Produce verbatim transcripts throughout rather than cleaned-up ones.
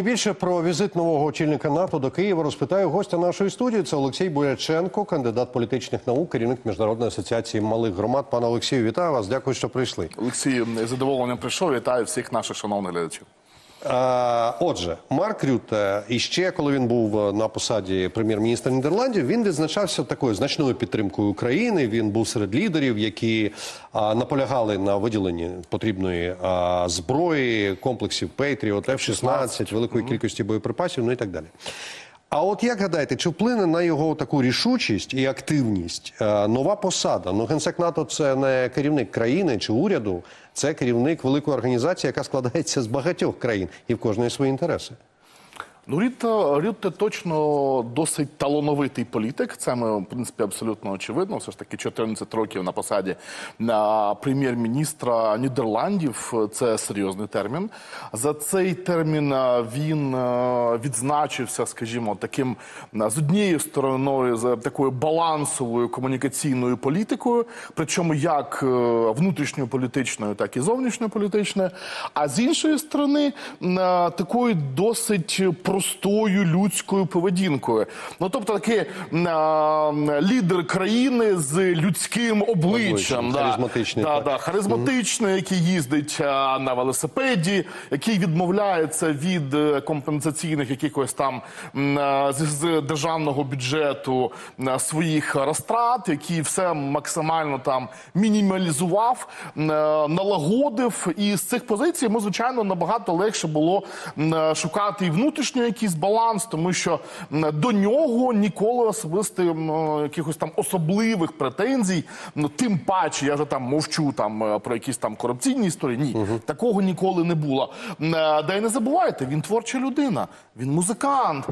Сьогодні більше про візит нового очільника НАТО до Києва розпитаю гостя нашої студії. Це Олексій Бояченко, кандидат політичних наук, керівник Міжнародної асоціації малих громад. Пане Олексію, вітаю вас. Дякую, що прийшли. Олексій, з задоволенням прийшов. Вітаю всіх наших шановних глядачів. А, отже, Марк Рютте, іще коли він був на посаді прем'єр-міністра Нідерландів, він відзначався такою значною підтримкою України. Він був серед лідерів, які а, наполягали на виділенні потрібної а, зброї, комплексів Пейтріот, еф шістнадцять, великої кількості боєприпасів, ну і так далі. А от як гадаєте, чи вплине на його таку рішучість і активність е, нова посада? Ну, Генсек НАТО – це не керівник країни чи уряду, це керівник великої організації, яка складається з багатьох країн, і в кожної свої інтереси. Ну, Рютте, Рютте точно досить талановитий політик. Це ми, в принципі, абсолютно очевидно. Все ж таки чотирнадцять років на посаді прем'єр-міністра Нідерландів. Це серйозний термін. За цей термін він відзначився, скажімо, таким, з однією стороною, за такою балансовою комунікаційною політикою, причому як внутрішньополітичною, так і зовнішньополітичною. А з іншої сторони, такою досить простою людською поведінкою. Ну, тобто, такий а, лідер країни з людським обличчям. Да, харизматичний. Да, да, харизматичний, mm-hmm. який їздить а, на велосипеді, який відмовляється від компенсаційних якихось там а, з, з державного бюджету а, своїх розтрат, який все максимально там мінімалізував, а, налагодив. І з цих позицій ми, звичайно, набагато легше було а, шукати і внутрішній якийсь баланс, тому що до нього ніколи особисто якихось там особливих претензій, ну, тим паче, я вже там мовчу там про якісь там корупційні історії, ні, угу. такого ніколи не було. Да й не забувайте, він творча людина, він музикант,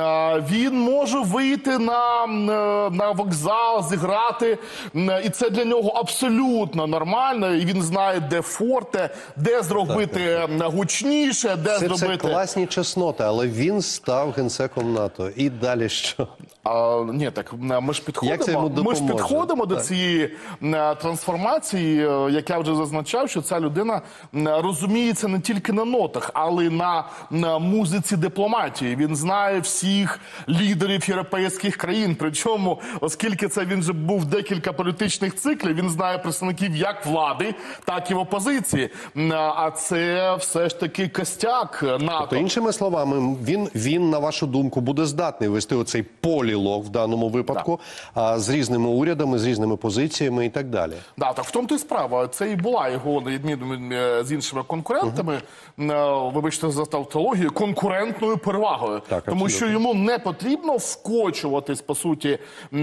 він може вийти на, на вокзал, зіграти, і це для нього абсолютно нормально, і він знає, де форте, де зробити так, так. гучніше, де це, зробити... Це класні чесноти, але він став генсеком НАТО. І далі що? А, ні, так, ми ж підходимо, ми ж підходимо до цієї трансформації, як я вже зазначав, що ця людина розуміється не тільки на нотах, але й на, на музиці дипломатії. Він знає всіх лідерів європейських країн, причому, оскільки це він вже був декілька політичних циклів, він знає представників як влади, так і в опозиції. А це все ж таки костяк НАТО. Тобто, іншими словами, він, він, на вашу думку, буде здатний вести оцей полілог в даному випадку а, з різними урядами, з різними позиціями і так далі. Да, так в тому то і справа. Це і була його, на відміну з іншими конкурентами, uh-huh. вибачте за тавтологію, конкурентною перевагою. Так, тому абсолютно. Що йому не потрібно вкочуватись, по суті,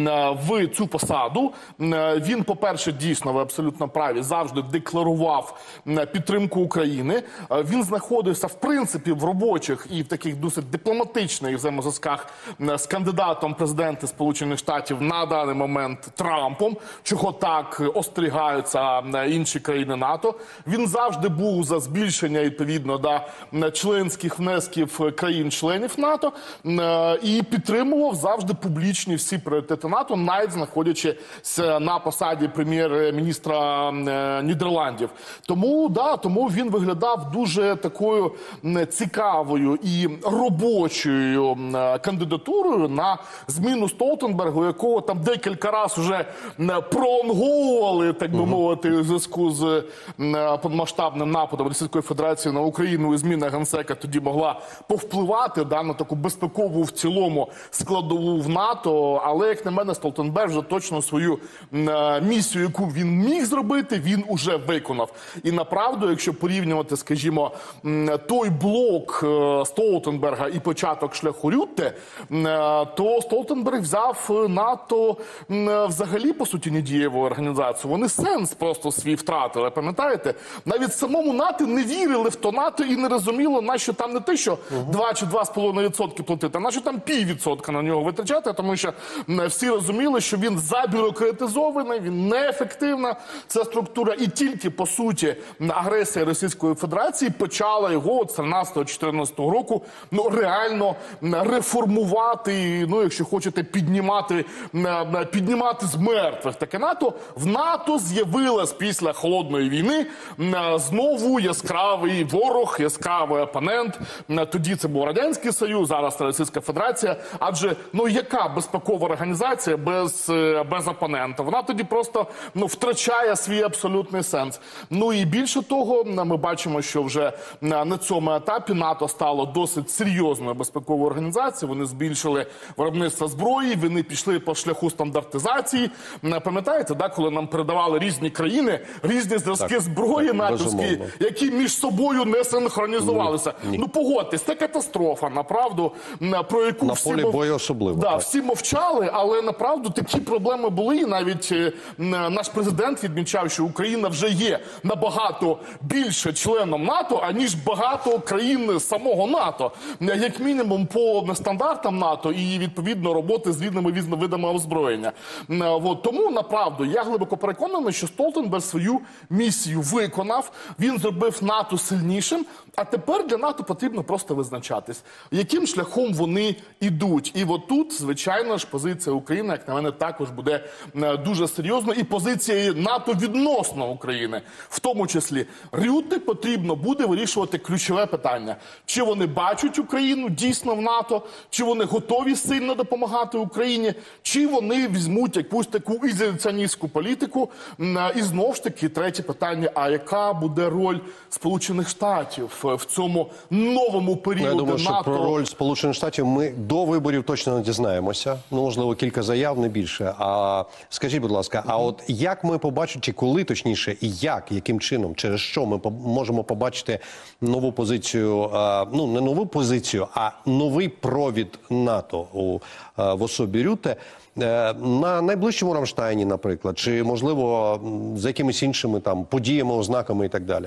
в цю посаду. Він, по-перше, дійсно, ви абсолютно праві, завжди декларував підтримку України. Він знаходився, в принципі, в робочих і в таких досить дипломатичних взаємозв'язках з кандидатом президента Сполучених Штатів на даний момент Трампом, чого так остерігаються інші країни НАТО. Він завжди був за збільшення, відповідно, да, членських внесків країн-членів НАТО і підтримував завжди публічні всі пріоритети НАТО, навіть знаходячись на посаді прем'єр-міністра Нідерландів. Тому, да, тому він виглядав дуже такою цікавою і робочою кандидатурою на зміну Столтенбергу, якого там декілька разів вже пролонговували, так би мовити, у зв'язку з повномасштабним нападом Російської Федерації на Україну, і зміна генсека тоді могла повпливати да, на таку безпекову в цілому складову в НАТО. Але, як на мене, Столтенберг вже точно свою місію, яку він міг зробити, він уже виконав. І направду, якщо порівнювати, скажімо, той блок Столтенберга і початок шляху Рютте, то Столтенберг взяв НАТО взагалі, по суті, недієву організацію. Вони сенс просто свій втратили, пам'ятаєте? Навіть самому НАТО не вірили в то НАТО і не розуміло, на що там не те, що два чи два з половиною відсотки платити, а на що там піввідсотка на нього витрачати, тому що всі розуміли, що він забюрократизований, він неефективна, ця структура, і тільки, по суті, агресія Російської Федерації почала його от з тринадцятого-чотирнадцятого року, ну, ну, реально реформувати, ну, якщо хочете, піднімати, піднімати з мертвих таке НАТО. В НАТО з'явилась після Холодної війни знову яскравий ворог, яскравий опонент. Тоді це був Радянський Союз, зараз це Російська Федерація. Адже, ну, яка безпекова організація без, без опонента? Вона тоді просто, ну, втрачає свій абсолютний сенс. Ну і більше того, ми бачимо, що вже на цьому етапі НАТО стало досить серйозною безпековою організацією. Вони збільшили виробництво зброї, вони пішли по шляху стандартизації. Пам'ятаєте, да, коли нам передавали різні країни, різні зразки зброї натовські, які між собою не синхронізувалися. Ні. Ну, погодьтесь, це катастрофа, направду, про яку на всі, полі мов... бою особливо. да, так. всі мовчали, але направду такі проблеми були. І навіть е, наш президент відмічав, що Україна вже є набагато більше членом НАТО, аніж багато країн самого НАТО. Як мінімум по стандартам НАТО і, відповідно, роботи з різними видами озброєння. От, тому, направду, я глибоко переконаний, що Столтенберг свою місію виконав, він зробив НАТО сильнішим, а тепер для НАТО потрібно просто визначатись, яким шляхом вони йдуть. І от тут, звичайно ж, позиція України, як на мене, також буде дуже серйозною. І позиція НАТО відносно України. В тому числі, Рютте потрібно буде вирішувати ключове питання. Чи вони бачать Україну дійсно в НАТО, чи вони готові сильно допомагати Україні, чи вони візьмуть якусь таку ізоляціоністську політику. І знову ж таки, третє питання, а яка буде роль Сполучених Штатів в цьому новому періоду Я думаю, що НАТО? про роль Сполучених Штатів ми до виборів точно не дізнаємося. Ну, можливо, кілька заяв, не більше. А скажіть, будь ласка, а от як ми побачимо, чи коли точніше, і як, яким чином, через що ми можемо побачити нову позицію, ну, не нову позицію, а новий провід НАТО у, в особі Рютте на найближчому Рамштайні, наприклад, чи, можливо, за якимись іншими там подіями, ознаками і так далі?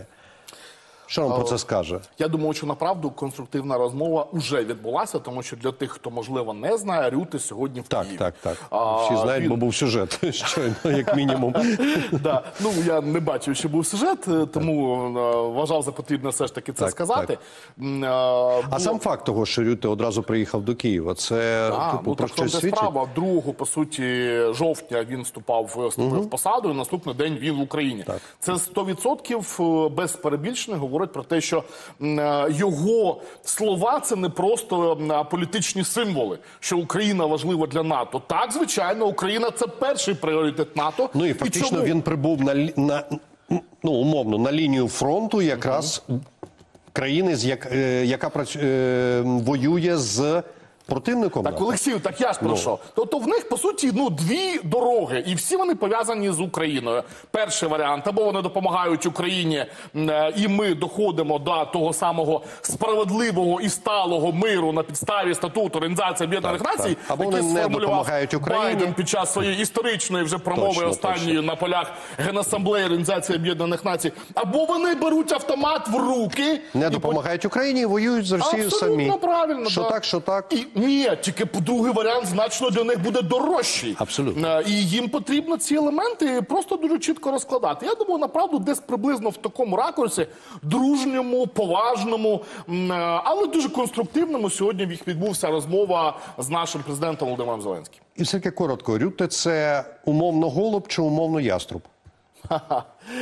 Що нам про це скаже? Я думаю, що направду конструктивна розмова вже відбулася, тому що для тих, хто, можливо, не знає, Рютте сьогодні в Так, Києві. так, так. А, Всі знають, він... бо був сюжет, щойно, як мінімум. Да. Ну, я не бачив, що був сюжет, тому вважав за потрібне все ж таки це Так, сказати. так. А, А сам факт того, що Рютте одразу приїхав до Києва, це А, типу, ну, про так, щось це свідчить? справа. другого, по суті, жовтня він вступав вступив в посаду, і наступний день він в Україні. Так. Це сто відсотків без перебільшення говорить про те, що його слова – це не просто політичні символи, що Україна важлива для НАТО. Так, звичайно, Україна – це перший пріоритет НАТО. Ну і фактично чому? він прибув на, лі- на, ну, умовно, на лінію фронту якраз країни, з як, е, яка працю- е, воює з противником. Так, НАТО. Олексію, так я ж про що. Тобто в них, по суті, ну, дві дороги, і всі вони пов'язані з Україною. Перший варіант, або вони допомагають Україні, е, і ми доходимо до того самого справедливого і сталого миру на підставі статуту Організації Об'єднаних Так, Націй, так. Або який вони не сформулював допомагають Україні. Байден під час своєї історичної вже промови Точно, останньої точно. на полях Генасамблеї Організації Об'єднаних Націй. Або вони беруть автомат в руки. Не і допомагають Україні і воюють за Росію самі. Абсолютно правильно. Що да. так, що так. І, ні, тільки другий варіант значно для них буде дорожчий. Абсолютно. Е, І їм потрібно ці елементи просто дуже чітко розкладати. Я думаю, направду, десь приблизно в такому ракурсі, дружньому, поважному, м, е, але дуже конструктивному сьогодні відбувся розмова з нашим президентом Володимиром Зеленським. І все-таки коротко, Рютте – це умовно голуб чи умовно яструб? Ха-ха.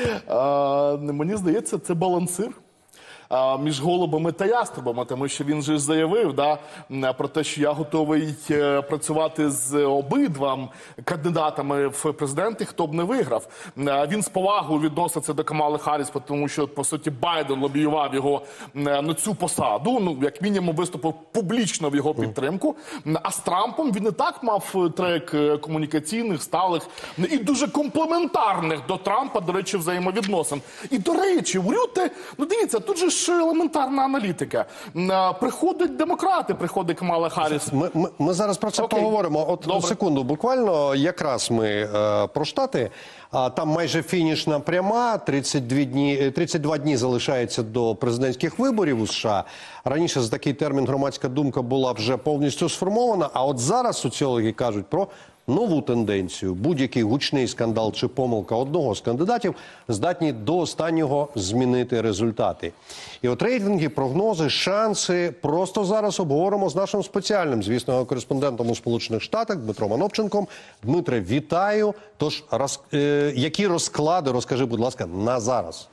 Е, Мені здається, це балансир а, між голубами та яструбами, тому що він же ж заявив, да, про те, що я готовий е, працювати з обидвам кандидатами в президенти, хто б не виграв. Е, Він з повагою відноситься до Камали Харріс, тому що, по суті, Байден лобіював його е, на цю посаду, ну, як мінімум виступив публічно в його підтримку. А з Трампом він і так мав трек е, комунікаційних, сталих і дуже комплементарних до Трампа, до речі, взаємовідносин. І, до речі, у Рютте, ну, дивіться, тут же ж елементарна аналітика. Е, Приходять демократи, приходить Камала Харріс. Ми, ми, ми зараз про це Окей. поговоримо. От Добре. секунду, буквально якраз ми е, про Штати. А там майже фінішна пряма, тридцять два дні, тридцять два дні залишається до президентських виборів у США. Раніше за такий термін громадська думка була вже повністю сформована, а от зараз соціологи кажуть про нову тенденцію. Будь-який гучний скандал чи помилка одного з кандидатів здатні до останнього змінити результати. І от рейтинги, прогнози, шанси просто зараз обговоримо з нашим спеціальним, звісно, кореспондентом у Сполучених Штатах Дмитром Анопченком. Дмитре, вітаю. Тож, роз, е, які розклади, розкажи, будь ласка, на зараз?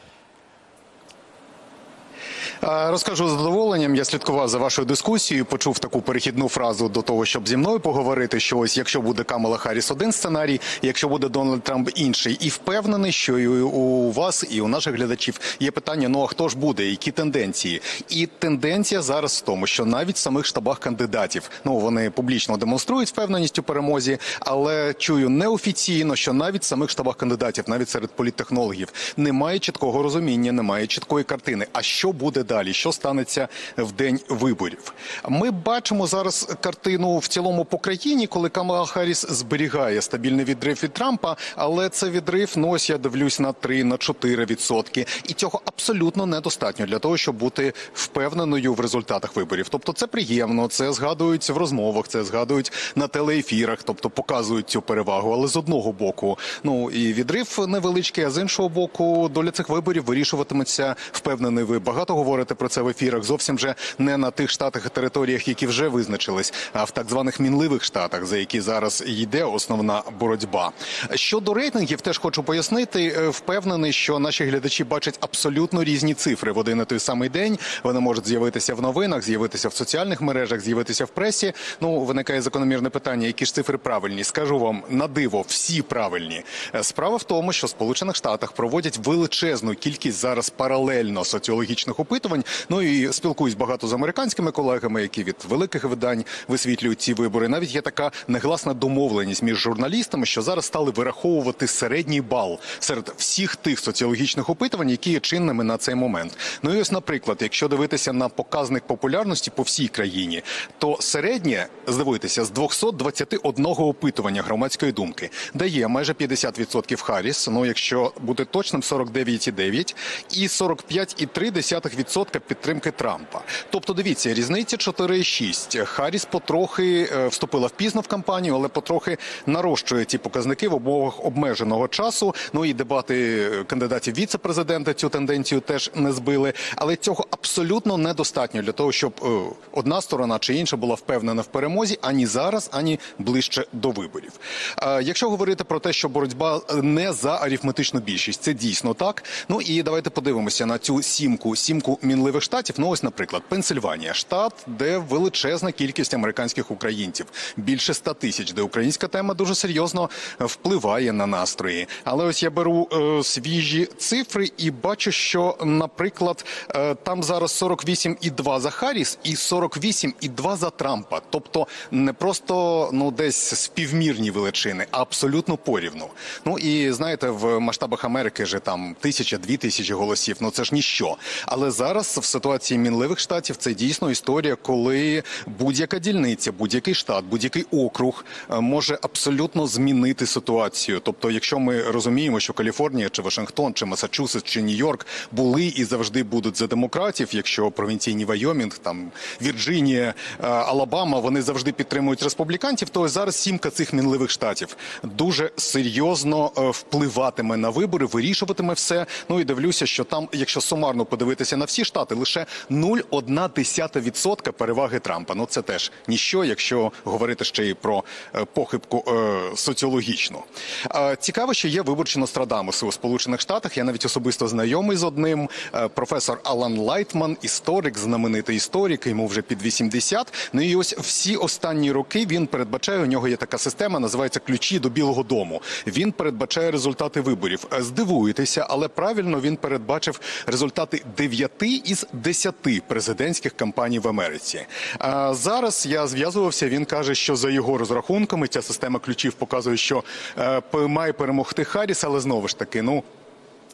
Розкажу з задоволенням. Я слідкував за вашою дискусією, почув таку перехідну фразу до того, щоб зі мною поговорити, що ось якщо буде Камала Харріс один сценарій, якщо буде Дональд Трамп інший. І впевнений, що і у вас, і у наших глядачів є питання, ну а хто ж буде, які тенденції? І тенденція зараз в тому, що навіть в самих штабах кандидатів, ну вони публічно демонструють впевненість у перемозі, але чую неофіційно, що навіть в самих штабах кандидатів, навіть серед політтехнологів, немає чіткого розуміння, немає чіткої картини. А що буде далі? Що станеться в день виборів? Ми бачимо зараз картину в цілому по країні, коли Камала Харріс зберігає стабільний відрив від Трампа, але це відрив, ну ось я дивлюсь, на три, на чотири відсотки. І цього абсолютно недостатньо для того, щоб бути впевненою в результатах виборів. Тобто це приємно, це згадують в розмовах, це згадують на телеефірах, тобто показують цю перевагу. Але з одного боку, ну і відрив невеличкий, а з іншого боку, доля цих виборів вирішуватиметься, впевнений ви. Багато говорите про це в ефірах, зовсім же не на тих штатах і територіях, які вже визначились, а в так званих мінливих штатах, за які зараз йде основна боротьба. Щодо рейтингів, теж хочу пояснити, впевнений, що наші глядачі бачать абсолютно різні цифри в один і той самий день. Вони можуть з'явитися в новинах, з'явитися в соціальних мережах, з'явитися в пресі. Ну, виникає закономірне питання, які ж цифри правильні. Скажу вам, на диво, всі правильні. Справа в тому, що в Сполучених Штатах проводять величезну кількість зараз паралельно соціологічних опитувань. Ну і спілкуюсь багато з американськими колегами, які від великих видань висвітлюють ці вибори. Навіть є така негласна домовленість між журналістами, що зараз стали вираховувати середній бал серед всіх тих соціологічних опитувань, які є чинними на цей момент. Ну і ось, наприклад, якщо дивитися на показник популярності по всій країні, то середнє, здивуйтеся, з двохсот двадцяти одного опитування громадської думки дає майже п'ятдесят відсотків Харріс, ну якщо бути точним, сорок дев'ять цілих дев'ять відсотка, і сорок п'ять цілих три десятих відсотка підтримки Трампа. Тобто, дивіться, різниця чотири цілих шість десятих. Харріс потрохи е, вступила впізно в кампанію, але потрохи нарощує ці показники в умовах обмеженого часу. Ну і дебати кандидатів віце-президента цю тенденцію теж не збили. Але цього абсолютно недостатньо для того, щоб е, одна сторона чи інша була впевнена в перемозі ані зараз, ані ближче до виборів. Е, якщо говорити про те, що боротьба не за арифметичну більшість, це дійсно так. Ну і давайте подивимося на цю сімку, сімку мінливих штатів. Ну ось, наприклад, Пенсильванія, штат, де величезна кількість американських українців, більше ста тисяч, де українська тема дуже серйозно впливає на настрої. Але ось я беру е, свіжі цифри і бачу, що, наприклад, е, там зараз сорок вісім цілих два за Харріс і сорок вісім цілих два за Трампа. Тобто не просто, ну, десь співмірні величини, а абсолютно порівну. Ну і, знаєте, в масштабах Америки же там тисяча, дві тисячі голосів, ну це ж ніщо. Але зараз в ситуації мінливих штатів це дійсно історія, коли будь-яка дільниця, будь-який штат, будь-який округ може абсолютно змінити ситуацію. Тобто, якщо ми розуміємо, що Каліфорнія, чи Вашингтон, чи Масачусетс, чи Нью-Йорк були і завжди будуть за демократів, якщо провінційні Вайомінг, там Вірджинія, Алабама, вони завжди підтримують республіканців, то зараз сімка цих мінливих штатів дуже серйозно впливатиме на вибори, вирішуватиме все. Ну і дивлюся, що там, якщо сумарно подивитися на всі штати, лише нуль цілих одна десята відсотка переваги Трампа. Ну це теж ніщо, якщо говорити ще й про е, похибку е, соціологічну. Е, цікаво, що є виборчі Нострадамуси у Сполучених Штатах. Я навіть особисто знайомий з одним. Е, професор Алан Лайтман, історик, знаменитий історик, йому вже під вісімдесят. Ну і ось всі останні роки він передбачає, у нього є така система, називається «Ключі до Білого дому». Він передбачає результати виборів. Здивуєтеся, але правильно він передбачив результати дев'яти із десяти президентських кампаній в Америці. А зараз я зв'язувався, він каже, що за його розрахунками ця система ключів показує, що е, має перемогти Харріс, але знову ж таки, ну,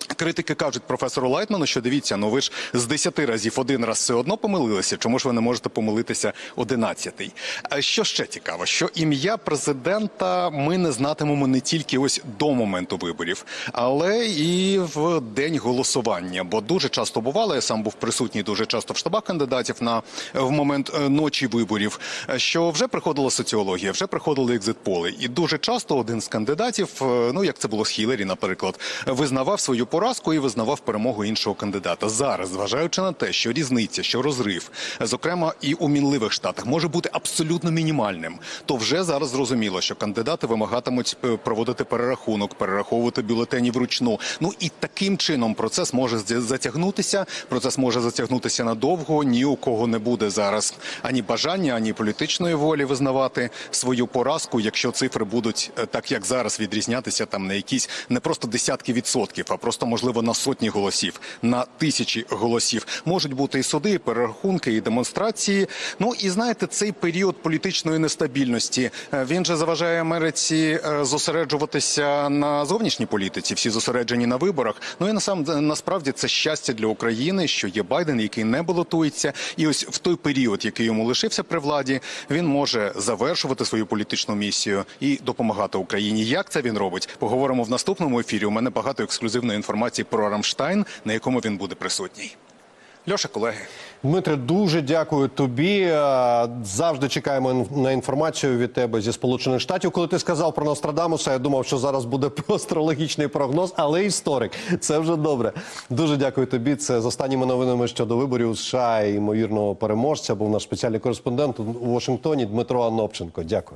Критики кажуть професору Лайтману, що дивіться, ну ви ж з десяти разів один раз все одно помилилися, чому ж ви не можете помилитися одинадцятий? А що ще цікаво, що ім'я президента ми не знатимемо не тільки ось до моменту виборів, але і в день голосування, бо дуже часто бувало, я сам був присутній дуже часто в штабах кандидатів на в момент ночі виборів, що вже приходила соціологія, вже приходили екзит-поли, і дуже часто один з кандидатів, ну як це було з Хіллері, наприклад, визнавав свою поразку і визнавав перемогу іншого кандидата. Зараз, зважаючи на те, що різниця, що розрив, зокрема і у мінливих штатах, може бути абсолютно мінімальним, то вже зараз зрозуміло, що кандидати вимагатимуть проводити перерахунок, перераховувати бюлетені вручну. Ну і таким чином процес може затягнутися, процес може затягнутися надовго, ні у кого не буде зараз ані бажання, ані політичної волі визнавати свою поразку, якщо цифри будуть так, як зараз, відрізнятися там на якісь не просто десятки відсотків, а просто, можливо, на сотні голосів, на тисячі голосів. Можуть бути і суди, і перерахунки, і демонстрації. Ну і знаєте, цей період політичної нестабільності, він же заважає Америці зосереджуватися на зовнішній політиці, всі зосереджені на виборах. Ну і насам, насправді це щастя для України, що є Байден, який не балотується. І ось в той період, який йому лишився при владі, він може завершувати свою політичну місію і допомагати Україні. Як це він робить? Поговоримо в наступному ефірі. У мене багато ексклюзивної інформації про Рамштайн, на якому він буде присутній. Льоша, колеги. Дмитре, дуже дякую тобі. Завжди чекаємо на інформацію від тебе зі Сполучених Штатів. Коли ти сказав про Нострадамуса, я думав, що зараз буде про астрологічний прогноз, але історик. Це вже добре. Дуже дякую тобі. Це з останніми новинами щодо виборів у США і ймовірного переможця був наш спеціальний кореспондент у Вашингтоні Дмитро Анопченко. Дякую.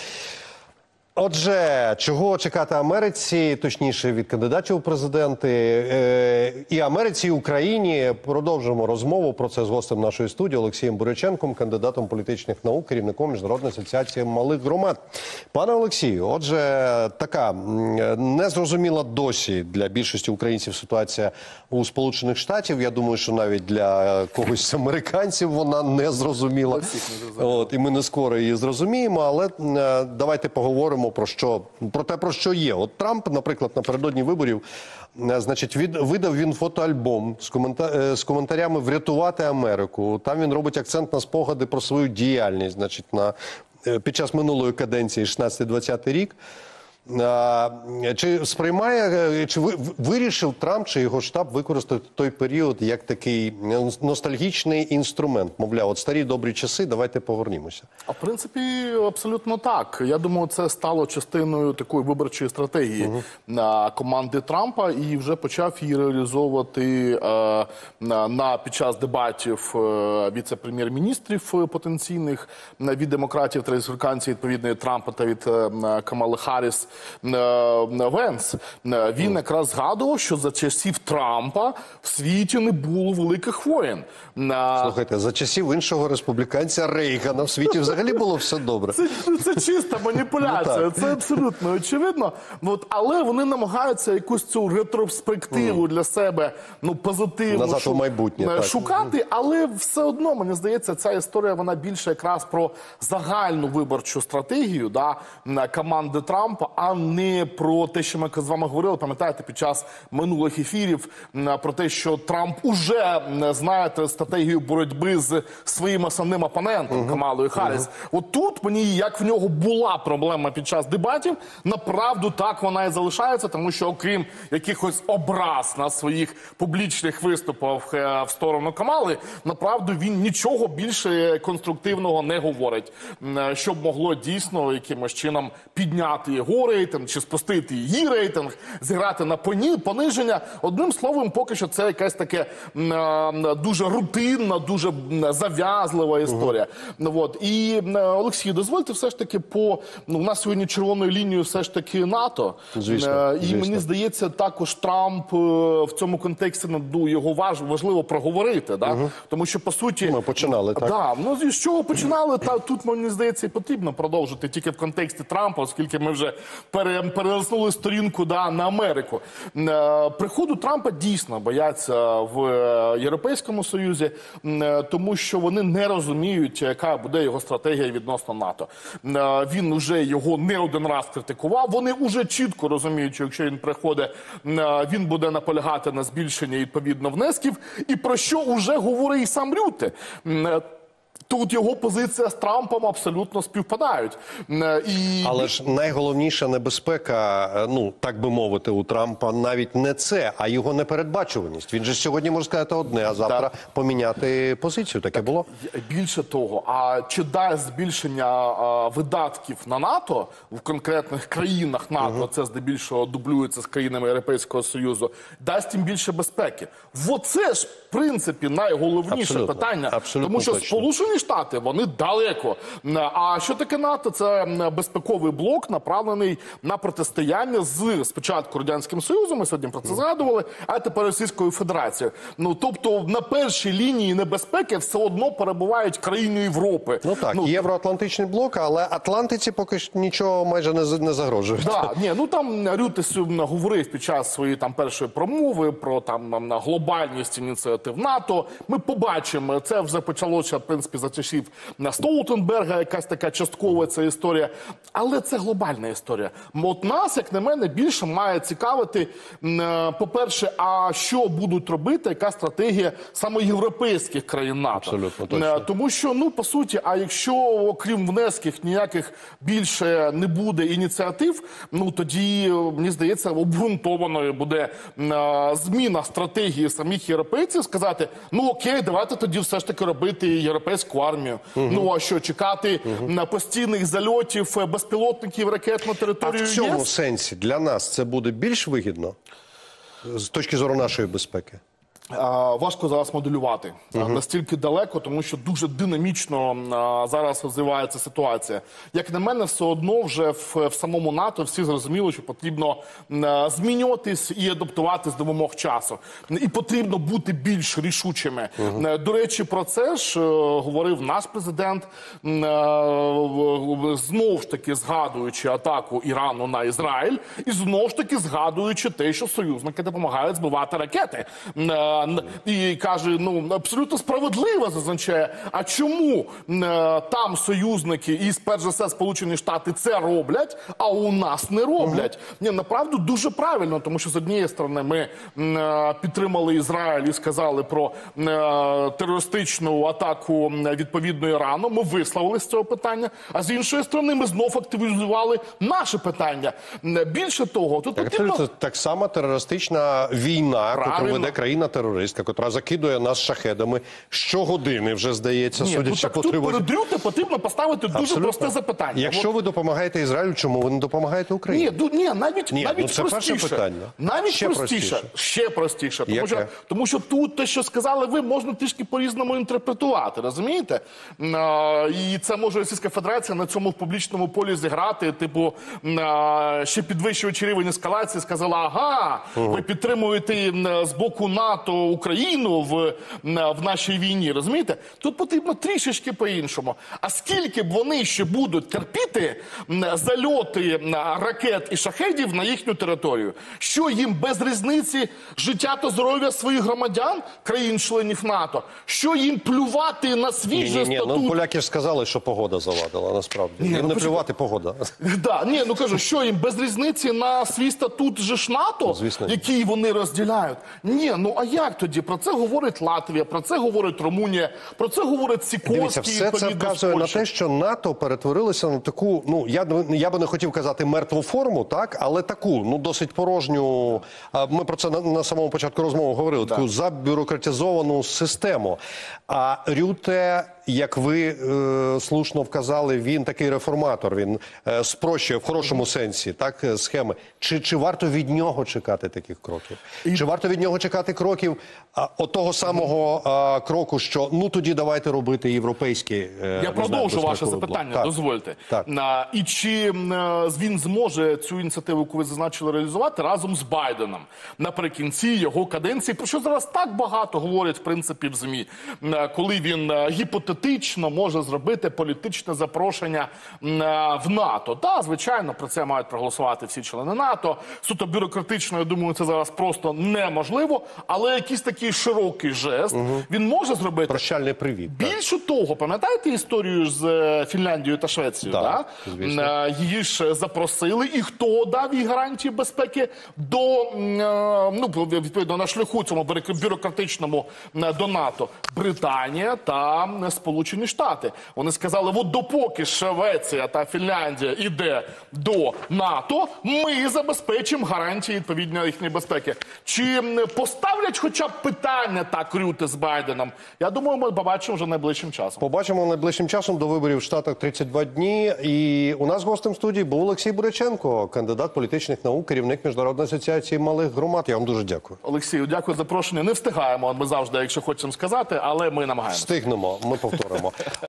Отже, чого чекати Америці, точніше від кандидатів у президенти, е, і Америці, і Україні. Продовжимо розмову про це з гостем нашої студії Олексієм Буряченком, кандидатом політичних наук, керівником Міжнародної асоціації малих громад. Пане Олексію, отже, така незрозуміла досі для більшості українців ситуація у Сполучених Штатів. Я думаю, що навіть для когось з американців вона незрозуміла. От, і ми не скоро її зрозуміємо, але е, давайте поговоримо про що, про те, про що є. От Трамп, наприклад, напередодні виборів, значить, від, видав він фотоальбом з, комента, з коментарями «Врятувати Америку». Там він робить акцент на спогади про свою діяльність, значить, на, під час минулої каденції, шістнадцятий-двадцятий рік. А, чи сприймає, чи ви, вирішив Трамп, чи його штаб використати той період як такий ностальгічний інструмент? Мовляв, от старі добрі часи, давайте повернімося. А в принципі, абсолютно так. Я думаю, це стало частиною такої виборчої стратегії угу. команди Трампа, і вже почав її реалізовувати е, на, під час дебатів е, віце-прем'єр-міністрів потенційних від демократів та республіканців, відповідно, Трампа та від е, Камали Харріс. Венс, він якраз згадував, що за часів Трампа в світі не було великих воєн. Слухайте, за часів іншого республіканця Рейгана в світі взагалі було все добре. Це, це чиста маніпуляція, ну, це абсолютно очевидно. От, але вони намагаються якусь цю ретроспективу mm. для себе, ну, позитивну назад у майбутнє, шукати, так. Але все одно, мені здається, ця історія, вона більше якраз про загальну виборчу стратегію, да, команди Трампа, а не про те, що ми з вами говорили, пам'ятаєте, під час минулих ефірів, про те, що Трамп уже, знаєте, стратегію боротьби з своїм основним опонентом, uh-huh. Камалою Харріс. Uh-huh. От тут мені, як в нього була проблема під час дебатів, направду так вона і залишається, тому що окрім якихось образ на своїх публічних виступах в сторону Камали, направду він нічого більше конструктивного не говорить, щоб могло дійсно якимось чином підняти його рейтинг, чи спустити її рейтинг, зіграти на пониження. Одним словом, поки що це якась таке дуже рутинна, дуже зав'язлива історія. Uh-huh. От. І, Олексій, дозвольте все ж таки по... Ну, у нас сьогодні червоною лінією все ж таки НАТО. Звісно, і звісно. Мені здається, також Трамп в цьому контексті, ну, його важ, важливо проговорити. Да? Uh-huh. Тому що, по суті... Ми починали, так? Да, ну, з чого починали, та, тут, мені здається, і потрібно продовжити тільки в контексті Трампа, оскільки ми вже пере, перелиснули сторінку да, на Америку. Е, приходу Трампа дійсно бояться в е, Європейському Союзі, е, тому що вони не розуміють, яка буде його стратегія відносно НАТО. Е, він вже його не один раз критикував. Вони вже чітко розуміють, що якщо він приходить, е, він буде наполягати на збільшенні відповідно внесків. І про що вже говорить і сам Рютте. Е, Тут його позиція з Трампом абсолютно співпадають. Е, І... Але ж найголовніша небезпека, е, ну так би мовити, у Трампа навіть не це, а його непередбачуваність. Він же сьогодні може сказати одне, а завтра Так. поміняти позицію. Таке було? Більше того, а чи дасть збільшення а, видатків на НАТО в конкретних країнах НАТО, uh-huh. це здебільшого дублюється з країнами Європейського Союзу, дасть їм більше безпеки? Оце ж, в принципі, найголовніше Абсолютно. питання. Абсолютно тому що точно. Сполучені Штати, вони далеко. А що таке НАТО? Це безпековий блок, направлений на протистояння з спочатку Радянським Союзом, ми сьогодні про це згадували, а тепер Російською Федерацією. Ну, тобто на першій лінії небезпеки все одно перебувають країни Європи. Ну так, ну, євроатлантичний блок, але Атлантиці поки що нічого майже не, не загрожує. Да, ні, ну там Рютте говорив під час своєї там першої промови про там глобальність ініціатив НАТО. Ми побачимо, це вже почалося, в принципі, за часів Столтенберга, якась така часткова ця історія. Але це глобальна історія. От нас, як на мене, більше має цікавити, по-перше, а що будуть робити, яка стратегія саме європейських країн НАТО. Абсолютно точно. Тому що, ну, по суті, а якщо, окрім внесків, ніяких більше не буде ініціатив, ну, тоді, мені здається, обґрунтованою буде е, зміна стратегії самих європейців, сказати, ну, окей, давайте тоді все ж таки робити європейську армію. Угу. Ну, а що, чекати угу. на постійних зальотів безпілотників ракет на територію ЄС? А в цьому ЄС? сенсі для нас це буде більш вигідно з точки зору нашої безпеки? А, важко зараз моделювати uh-huh. настільки далеко, тому що дуже динамічно а, зараз розвивається ситуація. Як на мене, все одно вже в, в самому НАТО всі зрозуміли, що потрібно а, змінюватись і адаптуватись до вимог часу. І потрібно бути більш рішучими. Uh-huh. До речі, про це ж а, говорив наш президент, а, знов ж таки згадуючи атаку Ірану на Ізраїль, і знов ж таки згадуючи те, що союзники допомагають збивати ракети. А, І каже, ну, абсолютно справедливо зазначає, а чому е, там союзники і, перш за все, Сполучені Штати це роблять, а у нас не роблять? Uh-huh. Ні, направду, дуже правильно, тому що з однієї сторони ми е, підтримали Ізраїль і сказали про е, терористичну атаку відповідно Ірану, ми висловили з цього питання, а з іншої сторони ми знов активізували наше питання. Більше того, тут так, потрібно... Це так само терористична війна, яку веде країна-терористка, котра закидує нас шахедами щогодини, вже здається, Ні, судячи ну, по тут тривозі. перед Рютте потрібно поставити дуже Абсолютно. просте запитання. Якщо От... ви допомагаєте Ізраїлю, чому ви не допомагаєте Україні? Ні, ні, навіть, Ні, навіть ну, це простіше. перше питання. Навіть Ще простіше. простіше. Ще простіше. Тому Яке? що, тому що тут те, що сказали ви, можна трішки по-різному інтерпретувати, розумієте? А, і це може Російська Федерація на цьому публічному полі зіграти, типу, а, ще підвищуючи рівень ескалації, сказала, ага, угу. ви підтримуєте з боку НАТО Україну в, в нашій війні, розумієте? Тут потрібно трішечки по-іншому. А скільки б вони ще будуть терпіти зальоти ракет і шахедів на їхню територію? Що їм без різниці життя та здоров'я своїх громадян, країн-членів НАТО? Що їм плювати на свій же Ні, ні, статут? ну поляки ж сказали, що погода завадила, насправді. Ні, їм ну, не почекай. плювати погода. Да, ні, ну кажу, що їм без різниці на свій статут же ж НАТО, Звісно. який вони розділяють? Ні, ну а як тоді? Про це говорить Латвія, про це говорить Румунія, про це говорить Сікорський. Дивіться, все це вказує на те, що НАТО перетворилося на таку, ну, я, я би не хотів казати мертву форму, так, але таку, ну, досить порожню, ми про це на, на самому початку розмови говорили, да. таку забюрократизовану систему. А Рютте, як ви е, слушно вказали, він такий реформатор, він е, спрощує в хорошому сенсі, так, схеми. Чи, чи варто від нього чекати таких кроків? І... Чи варто від нього чекати кроків лідерів а, отого самого а, кроку, що ну тоді давайте робити європейські. е, Я ви продовжу знаєте, ваше безпековий блок. запитання, Так. дозвольте. Так. А, і чи м, е, він зможе цю ініціативу, яку ви зазначили, реалізувати разом з Байденом наприкінці його каденції, про що зараз так багато говорять, в принципі, в ЗМІ, м, е, коли він е, гіпотетично може зробити політичне запрошення м, е, в НАТО. Так, звичайно, про це мають проголосувати всі члени НАТО. Суто бюрократично, я думаю, це зараз просто неможливо, але якийсь такий широкий жест він може зробити. Прощальний привіт. так. Більше того, пам'ятаєте історію з е, Фінляндією та Швецією? Так, Да? звісно. Е, Її ж запросили, і хто дав їй гарантії безпеки до м, е, ну відповідно на шляху цьому бюрок- бюрократичному е, до НАТО? Британія та м, Сполучені Штати. Вони сказали: от допоки Швеція та Фінляндія іде до НАТО, ми забезпечимо гарантії відповідної їхньої безпеки. Чи м, поставлять хоча б питання так Рюте з Байденом? Я думаю, ми побачимо вже найближчим часом. Побачимо найближчим часом. До виборів в Штатах тридцять два дні. І у нас гостем студії був Олексій Буряченко, кандидат політичних наук, керівник Міжнародної асоціації малих громад. Я вам дуже дякую. Олексію, дякую за запрошення. Не встигаємо ми завжди, якщо хочемо сказати, але ми намагаємося. Встигнемо, ми повторимо.